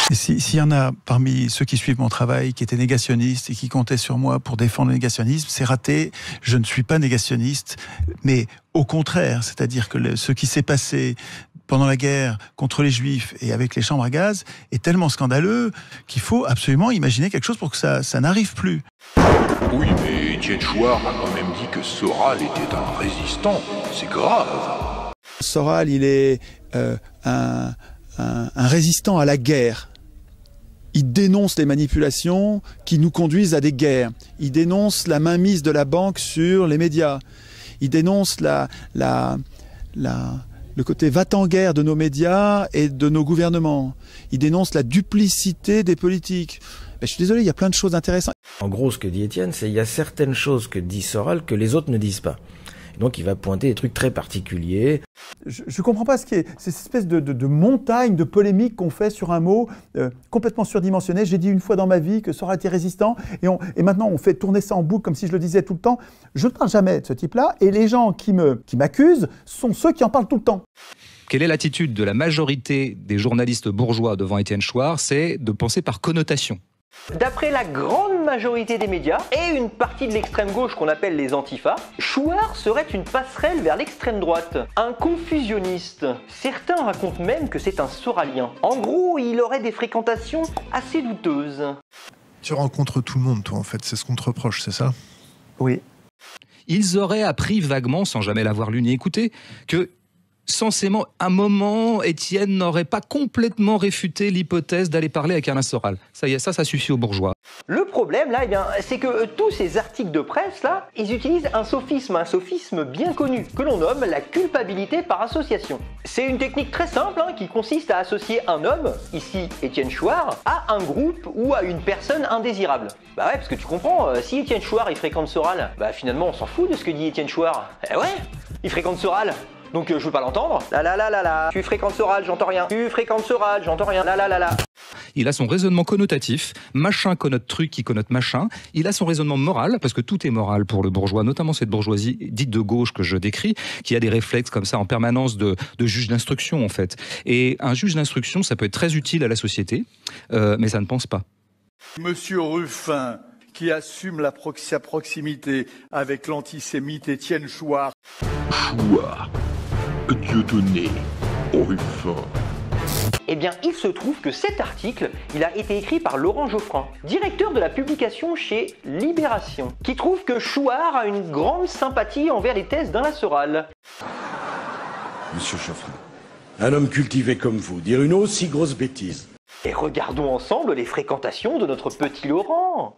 Et s'il y en a parmi ceux qui suivent mon travail qui étaient négationnistes et qui comptaient sur moi pour défendre le négationnisme, c'est raté. Je ne suis pas négationniste, mais au contraire, c'est-à-dire que ce qui s'est passé pendant la guerre contre les Juifs et avec les chambres à gaz est tellement scandaleux qu'il faut absolument imaginer quelque chose pour que ça n'arrive plus. Oui, mais Étienne Chouard a quand même dit que Soral était un résistant. C'est grave. Soral, il est un résistant à la guerre. Il dénonce les manipulations qui nous conduisent à des guerres. Il dénonce la mainmise de la banque sur les médias. Il dénonce le côté va-t-en-guerre de nos médias et de nos gouvernements. Il dénonce la duplicité des politiques. Je suis désolé, il y a plein de choses intéressantes. En gros, ce que dit Étienne, c'est qu'il y a certaines choses que dit Soral que les autres ne disent pas. Donc il va pointer des trucs très particuliers. Je ne comprends pas ce qui est cette espèce de montagne de polémique qu'on fait sur un mot complètement surdimensionné. J'ai dit une fois dans ma vie que Soral était résistant et maintenant on fait tourner ça en boucle comme si je le disais tout le temps. Je ne parle jamais de ce type-là et les gens qui m'accusent sont ceux qui en parlent tout le temps. Quelle est l'attitude de la majorité des journalistes bourgeois devant Étienne Chouard? C'est de penser par connotation. D'après la grande majorité des médias et une partie de l'extrême gauche qu'on appelle les antifas, Chouard serait une passerelle vers l'extrême droite, un confusionniste. Certains racontent même que c'est un soralien. En gros, il aurait des fréquentations assez douteuses. Tu rencontres tout le monde, toi, en fait, c'est ce qu'on te reproche, c'est ça? Oui. Ils auraient appris vaguement, sans jamais l'avoir lu ni écouté, que censément, à un moment, Étienne n'aurait pas complètement réfuté l'hypothèse d'aller parler avec Alain Soral. Ça y est, ça suffit aux bourgeois. Le problème, là, c'est que tous ces articles de presse, là, ils utilisent un sophisme bien connu, que l'on nomme la culpabilité par association. C'est une technique très simple, qui consiste à associer un homme, ici Étienne Chouard, à un groupe ou à une personne indésirable. Bah ouais, parce que tu comprends, si Étienne Chouard, il fréquente Soral, bah finalement, on s'en fout de ce que dit Étienne Chouard. Eh ouais, il fréquente Soral. Donc je veux pas l'entendre. La. Tu fréquentes Soral, j'entends rien. Tu fréquentes Soral, j'entends rien. La. Il a son raisonnement connotatif. Machin connote truc qui connote machin. Il a son raisonnement moral, parce que tout est moral pour le bourgeois, notamment cette bourgeoisie dite de gauche que je décris, qui a des réflexes comme ça en permanence de juge d'instruction en fait. Et un juge d'instruction, ça peut être très utile à la société, mais ça ne pense pas. Monsieur Ruffin, qui assume sa proximité avec l'antisémite Étienne Chouard. Chouard, Dieudonné, Ruffin. Eh bien, il se trouve que cet article, il a été écrit par Laurent Geoffrin, directeur de la publication chez Libération, qui trouve que Chouard a une grande sympathie envers les thèses d'Alain Soral. Monsieur Geoffrin, un homme cultivé comme vous, dire une aussi grosse bêtise. Et regardons ensemble les fréquentations de notre petit Laurent.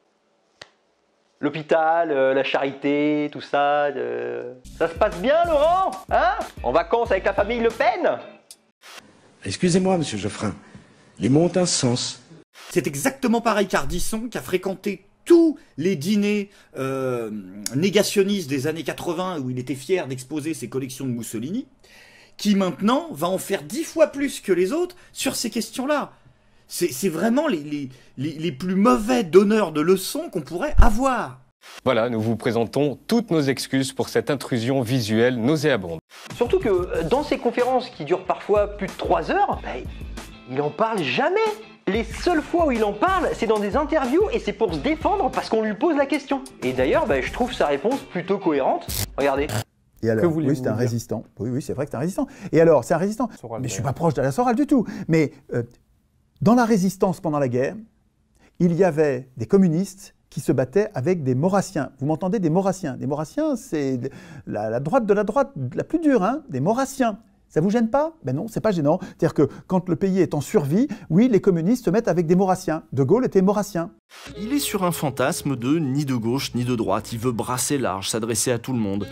L'hôpital, la charité, tout ça. Ça se passe bien, Laurent? En vacances avec la famille Le Pen? Excusez-moi, monsieur Geoffrin, les mots ont un sens. C'est exactement pareil qu'Ardisson, qui a fréquenté tous les dîners négationnistes des années 80, où il était fier d'exposer ses collections de Mussolini, qui maintenant va en faire 10 fois plus que les autres sur ces questions-là. C'est vraiment les plus mauvais donneurs de leçons qu'on pourrait avoir. Voilà, nous vous présentons toutes nos excuses pour cette intrusion visuelle nauséabonde. Surtout que dans ces conférences qui durent parfois plus de 3 heures, il en parle jamais. Les seules fois où il en parle, c'est dans des interviews et c'est pour se défendre parce qu'on lui pose la question. Et d'ailleurs, je trouve sa réponse plutôt cohérente. Regardez. Et alors, oui, c'est un résistant. Oui, c'est vrai que c'est un résistant. Et alors, c'est un résistant. Mais je ne suis pas proche d'Alain Soral du tout. Mais dans la résistance pendant la guerre, il y avait des communistes qui se battaient avec des maurassiens. Vous m'entendez, des maurassiens? Des maurassiens, c'est la droite de la droite la plus dure, des maurassiens. Ça vous gêne pas? Ben non, c'est pas gênant. C'est-à-dire que quand le pays est en survie, oui, les communistes se mettent avec des maurassiens. De Gaulle était maurassien. Il est sur un fantasme de ni de gauche ni de droite. Il veut brasser large, s'adresser à tout le monde.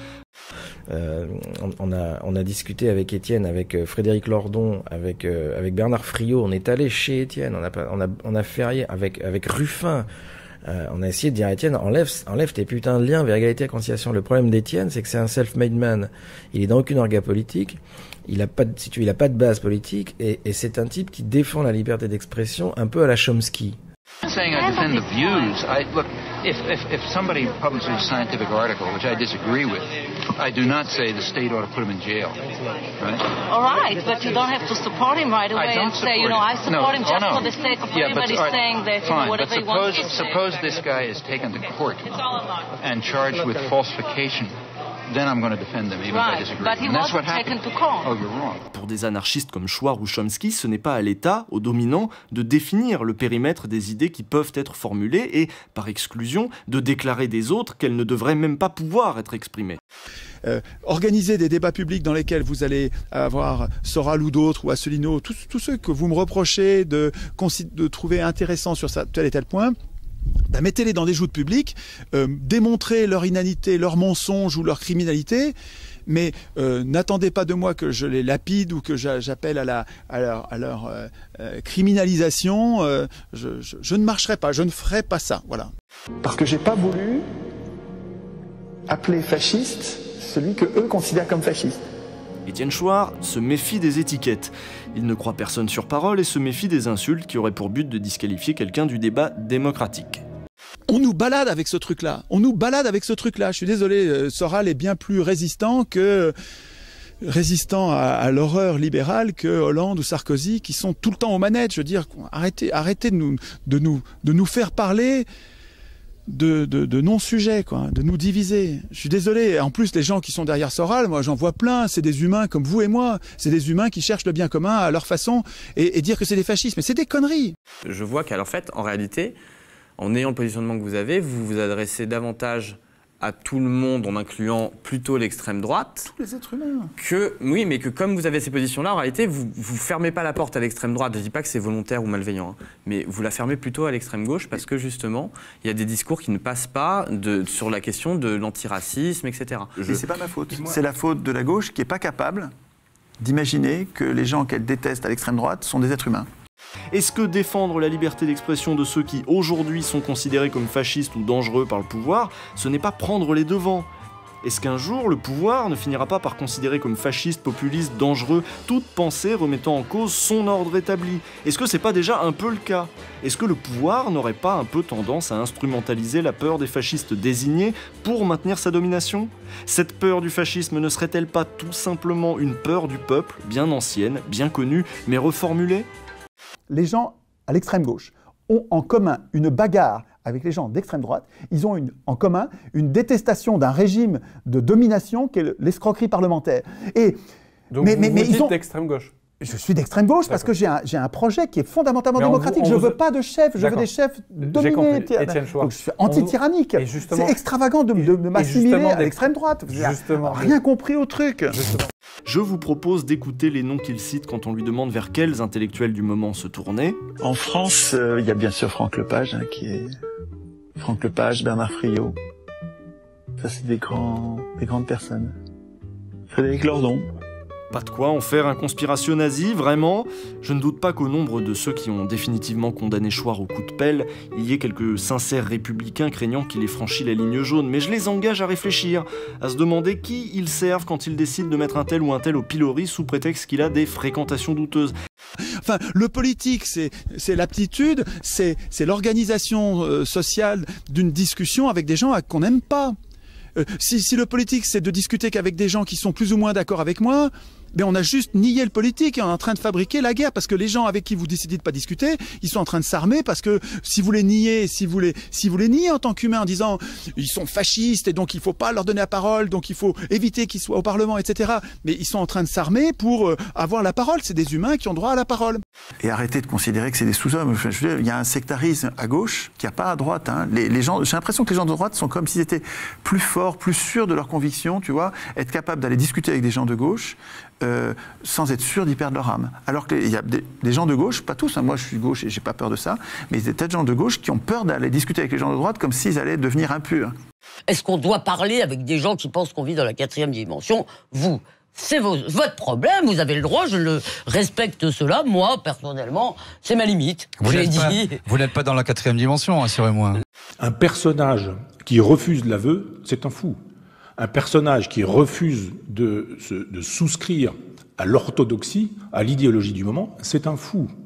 On a discuté avec Étienne, avec Frédéric Lordon, avec Bernard Friot. On est allé chez Étienne. On a férié avec Ruffin. On a essayé de dire à Étienne, enlève tes putains de liens vers égalité et réconciliation. Le problème d'Étienne, c'est que c'est un self-made man. Il est dans aucune orga politique. Il a pas de base politique et c'est un type qui défend la liberté d'expression un peu à la Chomsky. I'm saying I defend the views. Look, If somebody publishes a scientific article, which I disagree with, I do not say the state ought to put him in jail. Right? All right, but you don't have to support him right away and say, you know, I support him just for the sake of everybody saying that, you know, whatever he wants to say. Suppose this guy is taken to court and charged with falsification. Then I'm going to defend them, even if I disagree. But he wasn't taken to court. Oh, you're wrong. Pour des anarchistes comme Chouard ou Chomsky, ce n'est pas à l'État, aux dominants, de définir le périmètre des idées qui peuvent être formulées et, par exclusion, de déclarer des autres qu'elles ne devraient même pas pouvoir être exprimées. Organiser des débats publics dans lesquels vous allez avoir Soral ou d'autres, ou Asselineau, tous ceux que vous me reprochez de trouver intéressants sur tel et tel point, ben mettez-les dans des joutes publiques, démontrez leur inanité, leur mensonge ou leur criminalité, mais n'attendez pas de moi que je les lapide ou que j'appelle à leur criminalisation. Je ne marcherai pas, je ne ferai pas ça. Voilà. Parce que j'ai pas voulu appeler fasciste celui que eux considèrent comme fasciste. Étienne Chouard se méfie des étiquettes. Il ne croit personne sur parole et se méfie des insultes qui auraient pour but de disqualifier quelqu'un du débat démocratique. On nous balade avec ce truc-là. Je suis désolé, Soral est bien plus résistant à l'horreur libérale que Hollande ou Sarkozy, qui sont tout le temps aux manettes. Je veux dire, arrêtez de nous faire parler de non-sujets, quoi, de nous diviser. Je suis désolé. En plus, les gens qui sont derrière Soral, moi j'en vois plein, c'est des humains comme vous et moi. C'est des humains qui cherchent le bien commun à leur façon et dire que c'est des fascistes. Mais c'est des conneries. Je vois qu'en fait, en réalité, en ayant le positionnement que vous avez, vous vous adressez davantage à tout le monde en incluant plutôt l'extrême droite. Tous les êtres humains. Oui, mais que comme vous avez ces positions-là, en réalité, vous fermez pas la porte à l'extrême droite. Je dis pas que c'est volontaire ou malveillant, hein, mais vous la fermez plutôt à l'extrême gauche parce que justement, il y a des discours qui ne passent pas sur la question de l'antiracisme, etc. Et c'est pas ma faute. C'est la faute de la gauche qui est pas capable d'imaginer que les gens qu'elle déteste à l'extrême droite sont des êtres humains. Est-ce que défendre la liberté d'expression de ceux qui aujourd'hui sont considérés comme fascistes ou dangereux par le pouvoir, ce n'est pas prendre les devants ? Est-ce qu'un jour, le pouvoir ne finira pas par considérer comme fasciste, populiste, dangereux, toute pensée remettant en cause son ordre établi ? Est-ce que c'est pas déjà un peu le cas ? Est-ce que le pouvoir n'aurait pas un peu tendance à instrumentaliser la peur des fascistes désignés pour maintenir sa domination ? Cette peur du fascisme ne serait-elle pas tout simplement une peur du peuple, bien ancienne, bien connue, mais reformulée ? Les gens à l'extrême gauche ont en commun une bagarre avec les gens d'extrême droite. Ils ont en commun une détestation d'un régime de domination qu'est l'escroquerie parlementaire. Donc vous dites d'extrême gauche ? Je suis d'extrême gauche parce que j'ai un projet qui est fondamentalement démocratique. Je ne veux pas de chefs, je veux des chefs dominés. Donc je suis anti-tyrannique. C'est extravagant de m'assimiler à l'extrême droite. Vous n'avez rien compris au truc. Je vous propose d'écouter les noms qu'il cite quand on lui demande vers quels intellectuels du moment se tourner. En France, il y a bien sûr Franck Lepage, Franck Lepage, Bernard Friot. Ça, c'est des grandes personnes. Frédéric Lordon. Pas de quoi en faire un conspiration nazi, vraiment. Je ne doute pas qu'au nombre de ceux qui ont définitivement condamné Chouard au coup de pelle, il y ait quelques sincères républicains craignant qu'il ait franchi la ligne jaune, mais je les engage à réfléchir, à se demander qui ils servent quand ils décident de mettre un tel ou un tel au pilori sous prétexte qu'il a des fréquentations douteuses. Enfin, le politique, c'est l'aptitude, c'est l'organisation sociale d'une discussion avec des gens qu'on n'aime pas. Si le politique, c'est de discuter qu'avec des gens qui sont plus ou moins d'accord avec moi, ben on a juste nié le politique et on est en train de fabriquer la guerre parce que les gens avec qui vous décidez de pas discuter, ils sont en train de s'armer parce que si vous les niez, si vous les niez en tant qu'humain en disant ils sont fascistes et donc il faut pas leur donner la parole, donc il faut éviter qu'ils soient au Parlement, etc. Mais ils sont en train de s'armer pour avoir la parole. C'est des humains qui ont droit à la parole. Et arrêtez de considérer que c'est des sous-hommes. Je veux dire, il y a un sectarisme à gauche qui n'y a pas à droite. Hein. Les gens, j'ai l'impression que les gens de droite sont comme s'ils étaient plus forts, plus sûrs de leurs convictions, tu vois, être capables d'aller discuter avec des gens de gauche. Sans être sûr d'y perdre leur âme. Alors qu'il y a des gens de gauche, pas tous, hein, moi je suis gauche et j'ai pas peur de ça, mais il y a des tas de gens de gauche qui ont peur d'aller discuter avec les gens de droite comme s'ils allaient devenir impurs. Est-ce qu'on doit parler avec des gens qui pensent qu'on vit dans la 4e dimension ? Vous, c'est votre problème, vous avez le droit, je le respecte cela. Moi, personnellement, c'est ma limite. Vous n'êtes pas dans la 4e dimension, assurez-moi. Un personnage qui refuse l'aveu, c'est un fou. Un personnage qui refuse de souscrire à l'orthodoxie, à l'idéologie du moment, c'est un fou.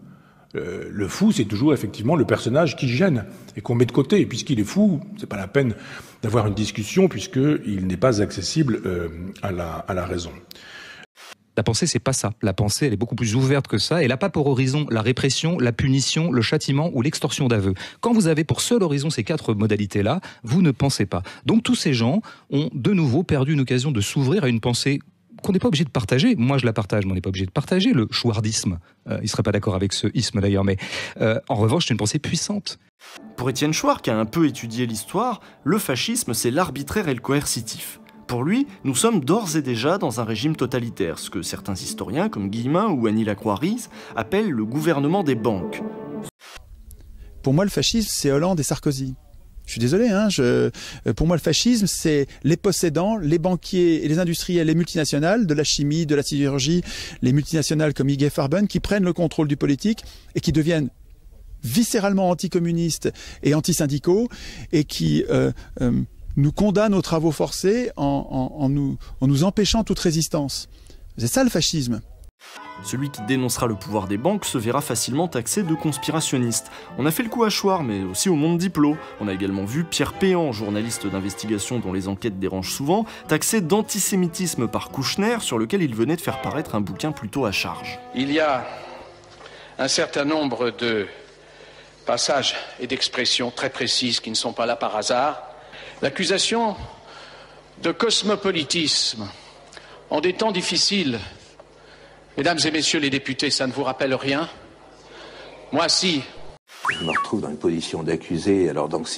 Le fou, c'est toujours effectivement le personnage qui gêne et qu'on met de côté. Et puisqu'il est fou, c'est pas la peine d'avoir une discussion puisqu'il n'est pas accessible à la raison. La pensée, c'est pas ça. La pensée, elle est beaucoup plus ouverte que ça. Elle n'a pas pour horizon la répression, la punition, le châtiment ou l'extorsion d'aveu. Quand vous avez pour seul horizon ces 4 modalités-là, vous ne pensez pas. Donc tous ces gens ont de nouveau perdu une occasion de s'ouvrir à une pensée qu'on n'est pas obligé de partager. Moi, je la partage, mais on n'est pas obligé de partager le chouardisme. Il ne serait pas d'accord avec ce isme d'ailleurs, mais en revanche, c'est une pensée puissante. Pour Étienne Chouard, qui a un peu étudié l'histoire, le fascisme, c'est l'arbitraire et le coercitif. Pour lui, nous sommes d'ores et déjà dans un régime totalitaire, ce que certains historiens, comme Guillemin ou Annie Lacroix-Riz, appellent le gouvernement des banques. Pour moi, le fascisme, c'est Hollande et Sarkozy. Je suis désolé, pour moi, le fascisme, c'est les possédants, les banquiers et les industriels, les multinationales, de la chimie, de la sidérurgie, les multinationales comme IG Farben, qui prennent le contrôle du politique et qui deviennent viscéralement anticommunistes et antisyndicaux et qui nous condamnent aux travaux forcés en nous empêchant toute résistance. C'est ça le fascisme. Celui qui dénoncera le pouvoir des banques se verra facilement taxé de conspirationniste. On a fait le coup à Chouard, mais aussi au Monde Diplo. On a également vu Pierre Péan, journaliste d'investigation dont les enquêtes dérangent souvent, taxé d'antisémitisme par Kouchner, sur lequel il venait de faire paraître un bouquin plutôt à charge. Il y a un certain nombre de passages et d'expressions très précises qui ne sont pas là par hasard. L'accusation de cosmopolitisme en des temps difficiles. Mesdames et messieurs les députés, ça ne vous rappelle rien? Moi, si. Je me retrouve dans une position d'accusé. Alors donc,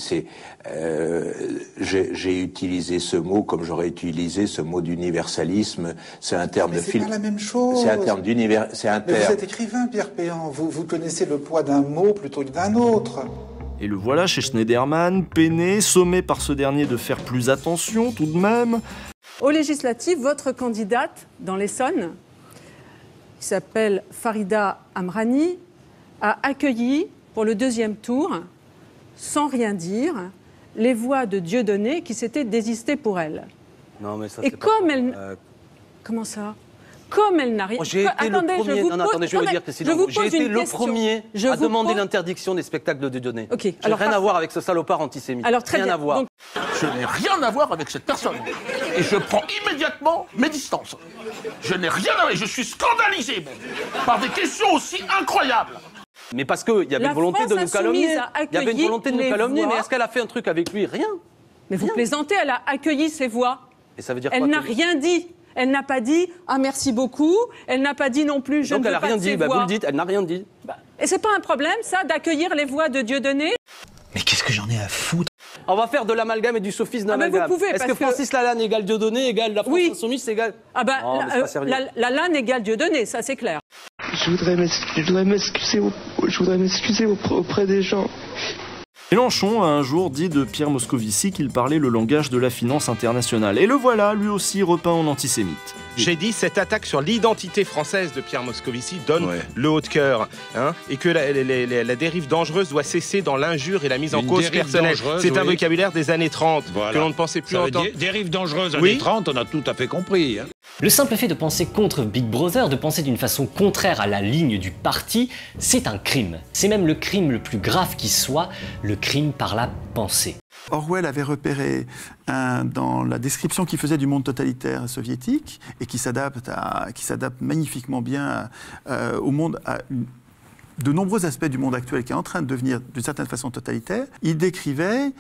j'ai utilisé ce mot comme j'aurais utilisé ce mot d'universalisme. C'est un terme de film. C'est pas la même chose. C'est un terme d'univers. C'est un terme. Vous êtes écrivain, Pierre Péan. Vous connaissez le poids d'un mot plutôt que d'un autre. Et le voilà chez Schneiderman, peiné, sommé par ce dernier de faire plus attention tout de même. Aux législatives, votre candidate dans l'Essonne, qui s'appelle Farida Amrani, a accueilli pour le 2e tour, sans rien dire, les voix de Dieudonné qui s'étaient désistées pour elle. Non, mais ça, et comme elle... Comment ça? Comme elle n'a rien... J'ai été le premier... Non, attendez, je vais vous dire, Christine, j'ai été le premier à demander l'interdiction des spectacles de Dieudonné. Okay, j'ai rien à voir avec ce salopard antisémite. Alors, très rien bien. À voir. Donc... Je n'ai rien à voir avec cette personne. Et je prends immédiatement mes distances. Je n'ai rien à voir. Je suis scandalisé par des questions aussi incroyables. Mais parce qu'il y avait une volonté de nous calomnier. Il y avait une volonté de nous calomnier, mais est-ce qu'elle a fait un truc avec lui? Rien. Mais vous plaisantez, elle a accueilli ses voix. Et ça veut dire elle n'a rien dit. Elle n'a pas dit « Ah, merci beaucoup ». Elle n'a pas dit non plus « Je ne veux pas de ses voix ». Donc elle n'a rien dit, vous le dites, elle n'a rien dit. Et c'est pas un problème, ça, d'accueillir les voix de Dieudonné? Mais qu'est-ce que j'en ai à foutre? On va faire de l'amalgame et du sophisme d'amalgame. Vous pouvez, est-ce que Francis Lalanne égale Dieudonné égale la France Insoumise égale... Ah ben, Lalanne égale Dieudonné, ça c'est clair. Je voudrais m'excuser auprès des gens. Mélenchon a un jour dit de Pierre Moscovici qu'il parlait le langage de la finance internationale. Et le voilà, lui aussi repeint en antisémite. J'ai dit, cette attaque sur l'identité française de Pierre Moscovici donne le haut de cœur, et que la dérive dangereuse doit cesser dans l'injure et la mise en cause personnelle. C'est un vocabulaire des années 30 que l'on ne pensait plus entendre. Dérive dangereuse, années 30, on a tout à fait compris. Le simple fait de penser contre Big Brother, de penser d'une façon contraire à la ligne du parti, c'est un crime. C'est même le crime le plus grave qui soit, le crime par la pensée. Orwell avait repéré dans la description qu'il faisait du monde totalitaire soviétique et qui s'adapte magnifiquement bien au monde, à de nombreux aspects du monde actuel qui est en train de devenir d'une certaine façon totalitaire. Il décrivait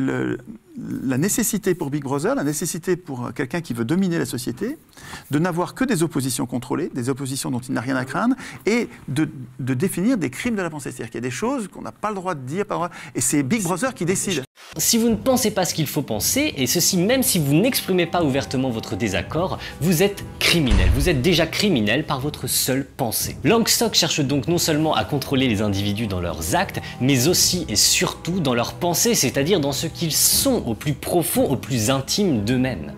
la nécessité pour Big Brother, la nécessité pour quelqu'un qui veut dominer la société, de n'avoir que des oppositions contrôlées, des oppositions dont il n'a rien à craindre, et de définir des crimes de la pensée. C'est-à-dire qu'il y a des choses qu'on n'a pas le droit de dire, et c'est Big Brother qui décide. Si vous ne pensez pas ce qu'il faut penser, et ceci même si vous n'exprimez pas ouvertement votre désaccord, vous êtes criminel. Vous êtes déjà criminel par votre seule pensée. Langstok cherche donc non seulement à contrôler les individus dans leurs actes, mais aussi et surtout dans leurs pensées, c'est-à-dire dans ce qu'ils sont au plus profond, au plus intime d'eux-mêmes.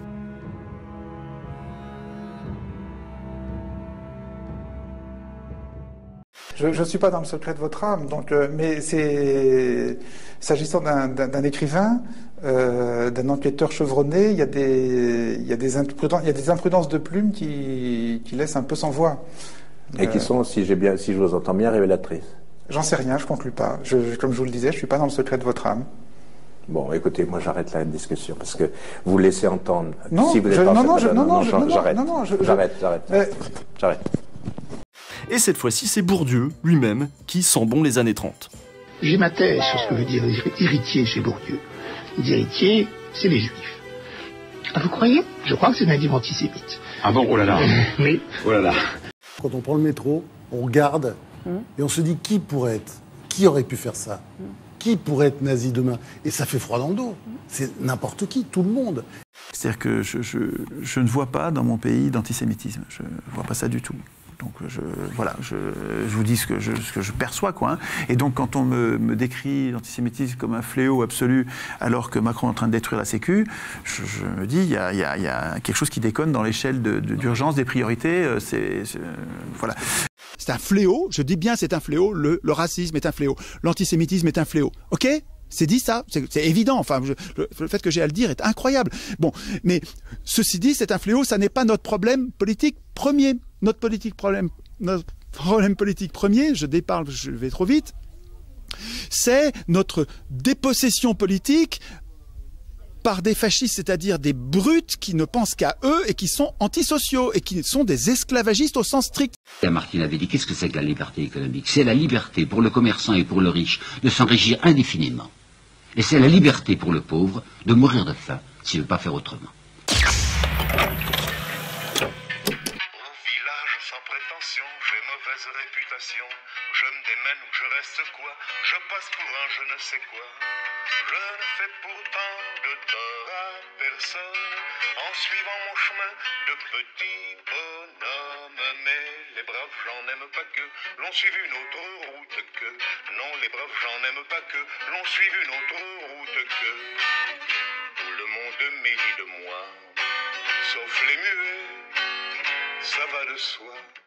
Je ne suis pas dans le secret de votre âme, donc, mais c'est s'agissant d'un écrivain, d'un enquêteur chevronné, il y a des imprudences de plume qui laissent un peu sans voix. Et qui sont, si je vous entends bien, révélatrices. J'en sais rien, je conclus pas. Comme je vous le disais, je suis pas dans le secret de votre âme. Bon, écoutez, moi j'arrête la discussion parce que vous laissez entendre. Non, si vous êtes j'arrête. Et cette fois-ci, c'est Bourdieu lui-même qui sent bon les années 30. J'ai ma thèse sur ce que veut dire héritier chez Bourdieu. Les héritiers, c'est les juifs. Ah, vous croyez? Je crois que c'est un individu antisémite. Ah bon, oh là là. Oui. Oh là là. Quand on prend le métro, on regarde et on se dit qui aurait pu faire ça? Qui pourrait être nazi demain? Et ça fait froid dans le dos. C'est n'importe qui, tout le monde. C'est-à-dire que je ne vois pas dans mon pays d'antisémitisme. Je ne vois pas ça du tout. Donc je vous dis ce que je perçois, quoi. Hein. Et donc quand on me décrit l'antisémitisme comme un fléau absolu, alors que Macron est en train de détruire la Sécu, je me dis il y a quelque chose qui déconne dans l'échelle d'urgence des priorités. Voilà. C'est un fléau, je dis bien c'est un fléau, le racisme est un fléau, l'antisémitisme est un fléau. Ok ? C'est dit ça, c'est évident, enfin, le fait que j'ai à le dire est incroyable. Bon, mais ceci dit, c'est un fléau, ça n'est pas notre problème politique premier. Notre problème politique premier, je vais trop vite, c'est notre dépossession politique par des fascistes, c'est-à-dire des brutes qui ne pensent qu'à eux et qui sont antisociaux et qui sont des esclavagistes au sens strict. Martine avait dit, qu'est-ce que c'est que la liberté économique? C'est la liberté pour le commerçant et pour le riche de s'enrichir indéfiniment. Et c'est la liberté pour le pauvre de mourir de faim s'il ne veut pas faire autrement. Réputation, je me démène ou je reste quoi, je passe pour un je ne sais quoi, je ne fais pourtant de tort à personne, en suivant mon chemin de petit bonhomme, mais les braves gens n'aiment pas que l'on suive une autre route que, non les braves gens n'aiment pas que l'on suive une autre route que, tout le monde mérit de moi, sauf les muets, ça va de soi.